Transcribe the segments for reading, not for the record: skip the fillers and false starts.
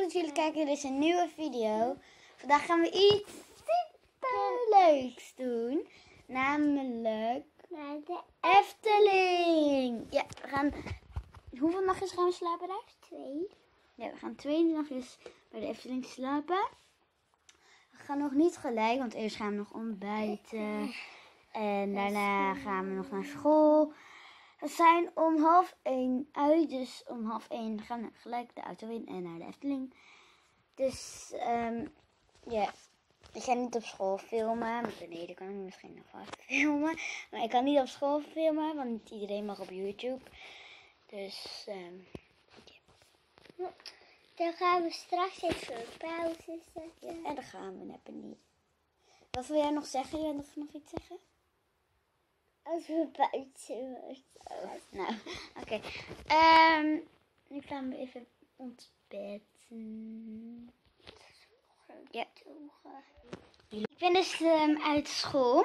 dat jullie kijken. Dit is een nieuwe video. Vandaag gaan we iets superleuks doen. Namelijk naar de Efteling. Ja, we gaan... Hoeveel nachtjes gaan we slapen daar? 2. Ja, we gaan 2 nachtjes bij de Efteling slapen. We gaan nog niet gelijk, want eerst gaan we nog ontbijten. En daarna gaan we nog naar school. We zijn om 12:30 uit, dus om 12:30 gaan we gelijk de auto in en naar de Efteling. Dus ja, ik ga niet op school filmen. Beneden kan ik misschien nog wat filmen. Maar ik kan niet op school filmen, want niet iedereen mag op YouTube. Dus ja. Dan gaan we straks even een pauze zetten. En dan gaan we net niet. Wat wil jij nog zeggen? Wil jij nog iets zeggen? Als we buiten worden. Nou, oké. Nu gaan we even ontbijten. Ja. Ik ben dus uit school.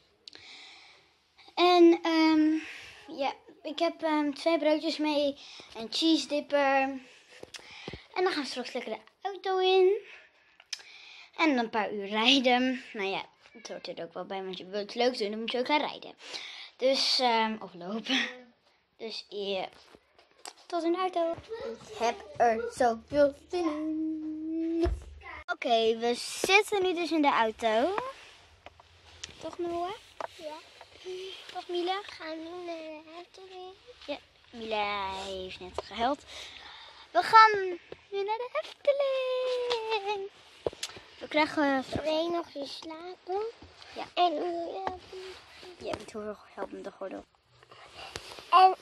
En ja, ik heb 2 broodjes mee. Een cheese dipper. En dan gaan we straks lekker de auto in. En dan een paar uur rijden. Nou ja, het hoort er ook wel bij, want je wilt het leuk doen, dan moet je ook gaan rijden. Dus, of lopen. Dus ja, tot in de auto. Ik heb er zoveel zin in. Oké, we zitten nu dus in de auto. Toch, Noah? Ja. Toch, Mila? Gaan we nu naar de Efteling? Ja, Mila heeft net gehuild. We gaan nu naar de Efteling. We krijgen 2 nachtjes slapen. Ja. En ja, met hoeveel helpt me de gordel. En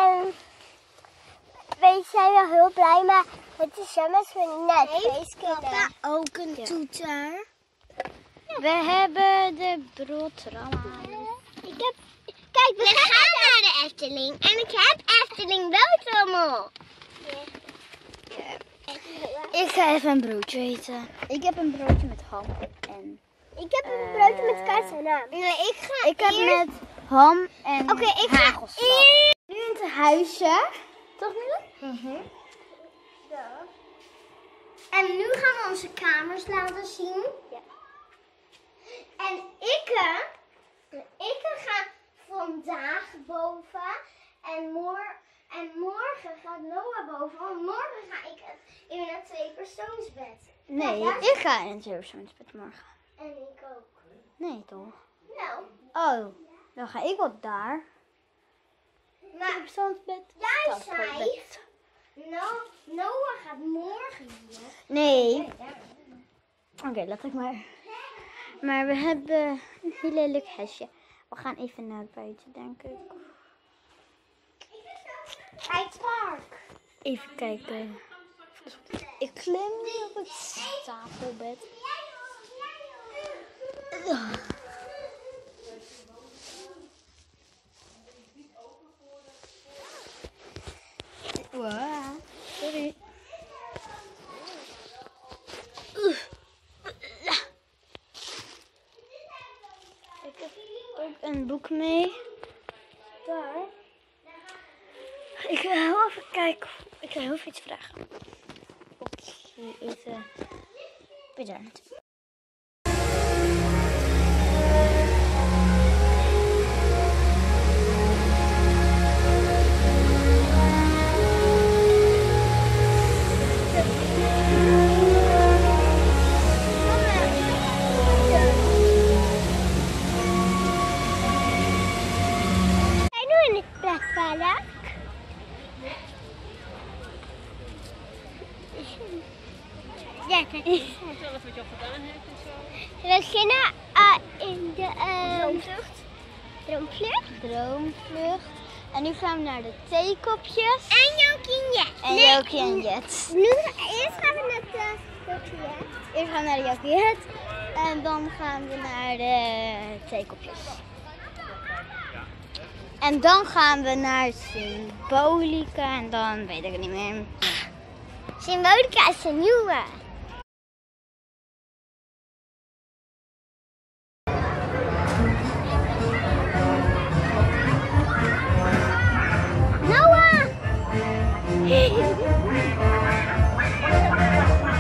wij zijn wel heel blij, maar het is jammer als we net kunnen. Ook een toeter. Ja. We hebben de broodrammen. Kijk, we gaan naar de Efteling. En ik heb Efteling broodrommel. Ja. Ik ga even een broodje eten. Ik heb een broodje met ham en... Ik heb een broodje met kaas en ham. Nee, ik heb met ham en hagelslag. Nu in het huisje. Toch, Mila? Ja. En nu gaan we onze kamers laten zien. Ja. En ik ga vandaag boven. En morgen gaat Noah boven. Want morgen ga ik in een 2-persoonsbed. Nee, ja, ik ga in een 2-persoonsbed morgen. En ik ook. Nee, toch? Nou. Oh, dan ga ik wat daar. Maar 2-persoonsbed. jij zei, Noah gaat morgen hier. Nee. Oké, laat ik maar. Maar we hebben een heel leuk huisje. We gaan even naar buiten, denk ik. Bij het park. Even kijken. Ik klim nu op het stapelbed. Wow, sorry. Ik heb ook een boek mee. Daar. Ik wil heel even kijken. Ik wil heel veel iets vragen. Oké, even bedankt. Zijn we in het pretpark? Ja, kijk. Vertel even wat je al gedaan hebt en zo. We beginnen in de Droomvlucht. En nu gaan we naar de theekopjes. En Jokie en Jet. En Jokie en Jet. Eerst gaan we naar de Jokie en Jet. Eerst gaan we naar de Jokie en Jet. En dan gaan we naar de theekopjes. En dan gaan we naar Symbolica. En dan weet ik het niet meer. Symbolica is een nieuwe. Noah!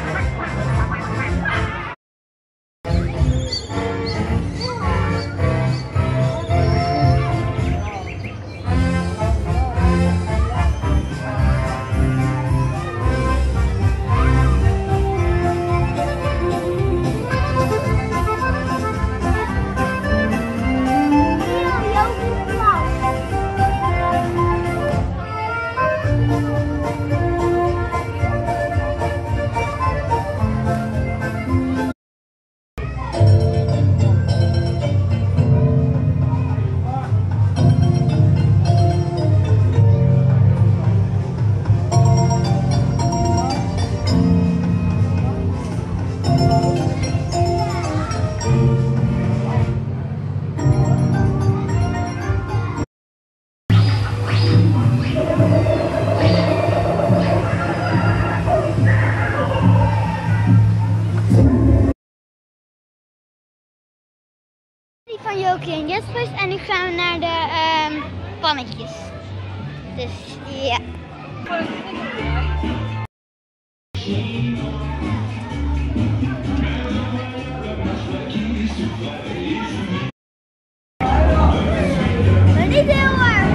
Elkie en Jespers en nu gaan we naar de pannetjes. Dus ja. Maar niet heel hard.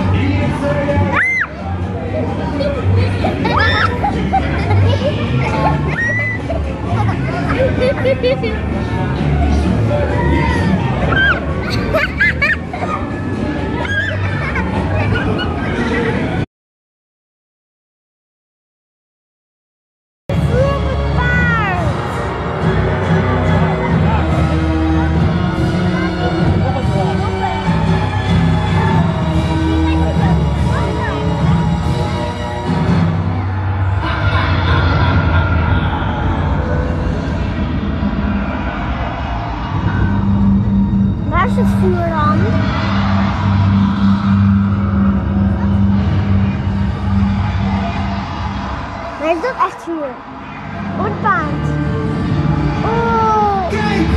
Waar is het vuur dan? Maar is dat echt vuur? Wordt paard. Oh! Kijk!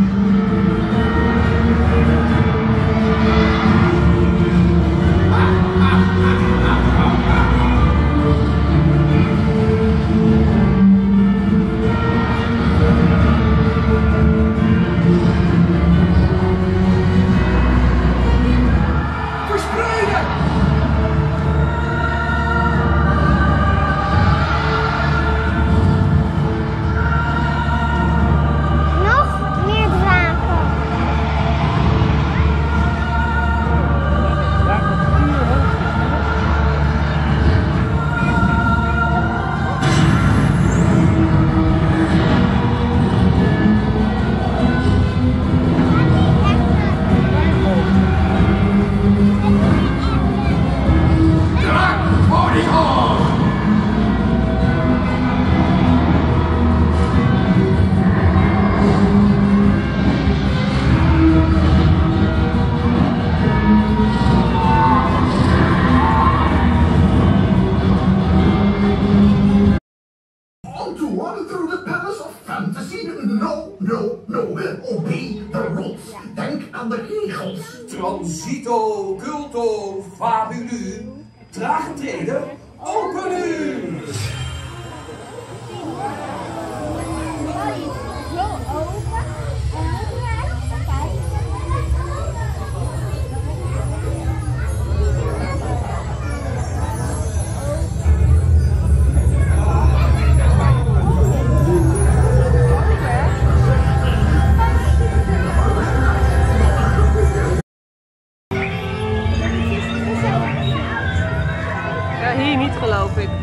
Through the palace of fantasy. No, no, no. Obey the rules. Denk aan de regels. Transito, culto, fabulu. Traag treden, open nu! Zo open. Ja, hier niet geloof ik.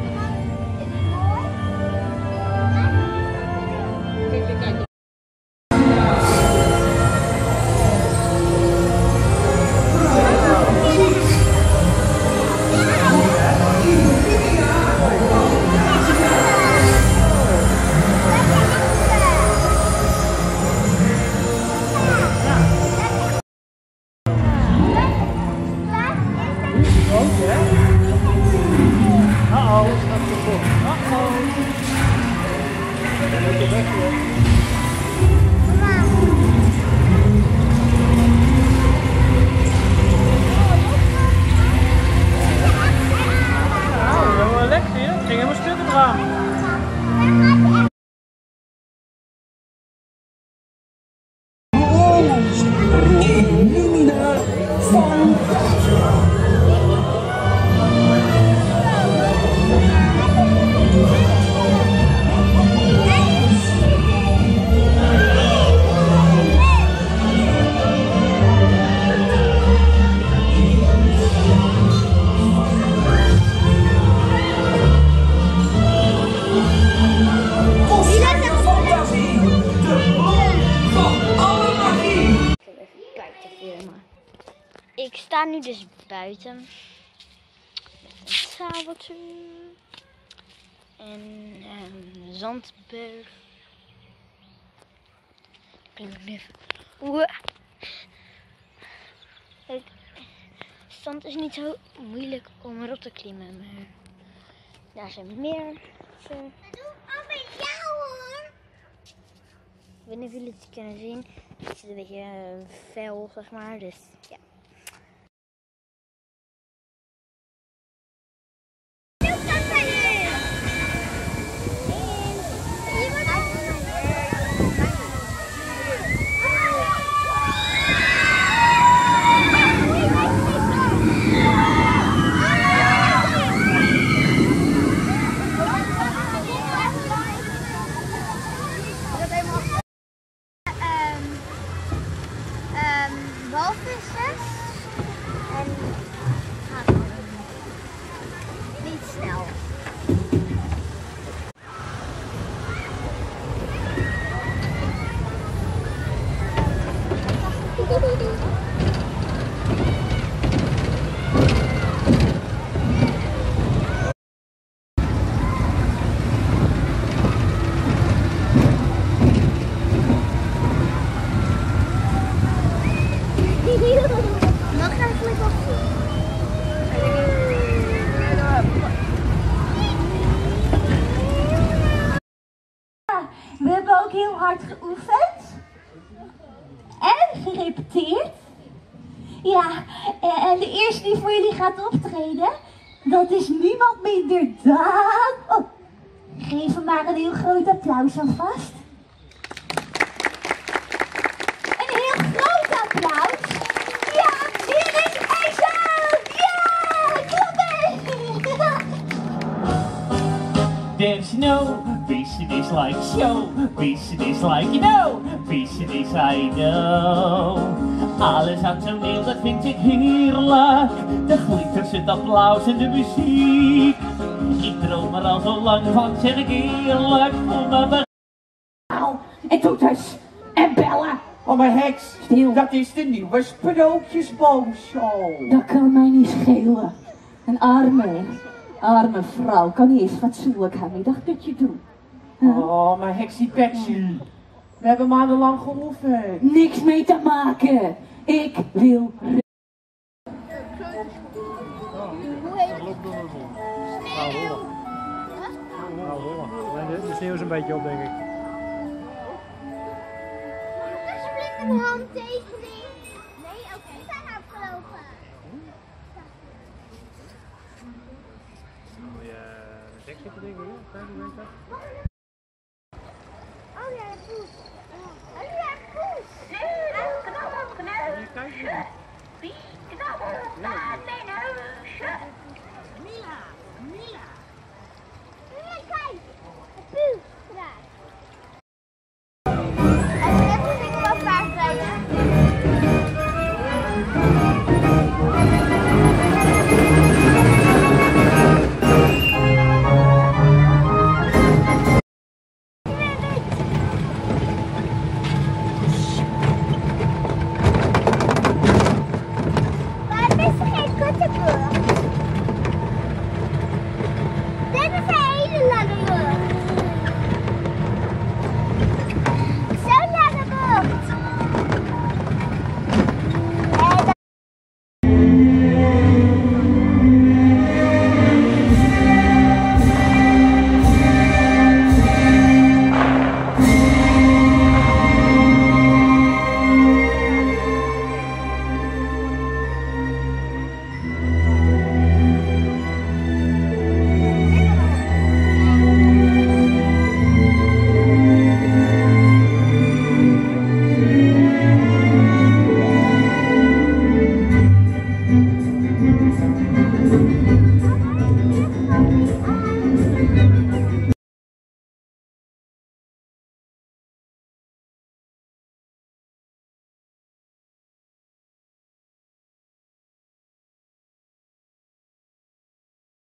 Ik sta nu dus buiten met een sabeltje en een zandberg. Het zand is niet zo moeilijk om erop te klimmen, maar daar zijn meer. Zo. Doe ook met jou hoor. Ik weet niet of jullie het kunnen zien. Het zit een beetje fel, zeg maar. Dus ja. Walvissen en gaat niet snel. Nog eigenlijk op. We hebben ook heel hard geoefend. En gerepeteerd. Ja, en de eerste die voor jullie gaat optreden, dat is niemand minder dan... Oh, geef hem maar een heel groot applaus alvast. Een heel groot applaus. Ja, hier is IJssel! Ja, klappen! There's no business like show, business like you know, business I know. Alles aan het toneel, dat vind ik heerlijk. De glitters, het applaus en de muziek. Ik droom er al zo lang van, zeg ik eerlijk. En toeters en bellen. Oh, maar heks, Stil. dat is de nieuwe sprookjesboogshow. Dat kan mij niet schelen. Een arme vrouw kan niet eens fatsoenlijk haar middagdutje doen. Oh, maar heksie peksie. We hebben maandenlang geoefend. Niks mee te maken. Ik wil... De sneeuw is een beetje op, denk ik. Alsjeblieft een handtekening. Nee, oké, we zijn afgelopen. Moet je tekst zitten, denk ik.